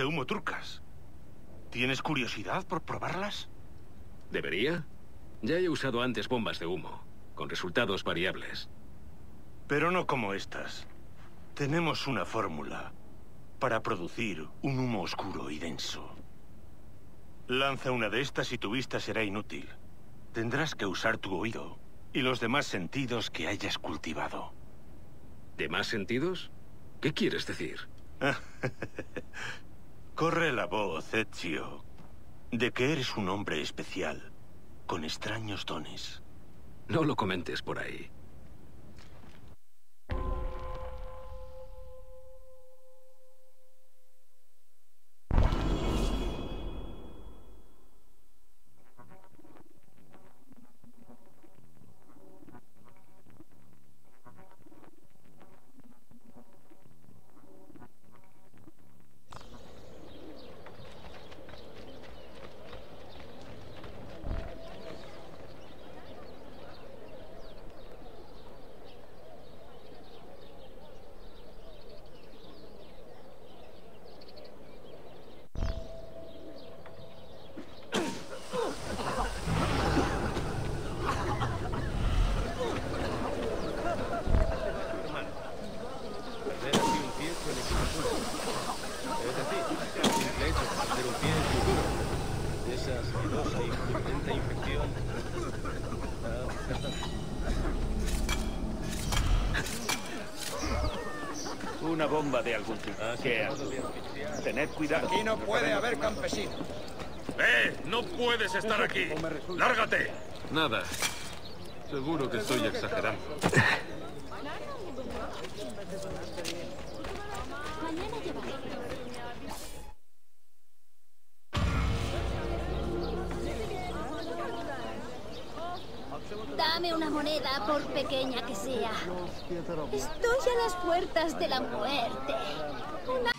humo turcas. ¿Tienes curiosidad por probarlas? ¿Debería? Ya he usado antes bombas de humo, con resultados variables. Pero no como estas. Tenemos una fórmula para producir un humo oscuro y denso. Lanza una de estas y tu vista será inútil. Tendrás que usar tu oído y los demás sentidos que hayas cultivado. ¿Demás sentidos? ¿Qué quieres decir? Corre la voz, Ezio, de que eres un hombre especial, con extraños dones. No lo comentes por ahí. Una bomba de algún tipo. ¿Qué hago? Tened cuidado. Aquí no puede haber campesinos. No puedes estar aquí. ¡Lárgate! Nada. Seguro que estoy exagerando. Mañana llevaré. Dame una moneda, por pequeña que sea. Estoy a las puertas de la muerte. Una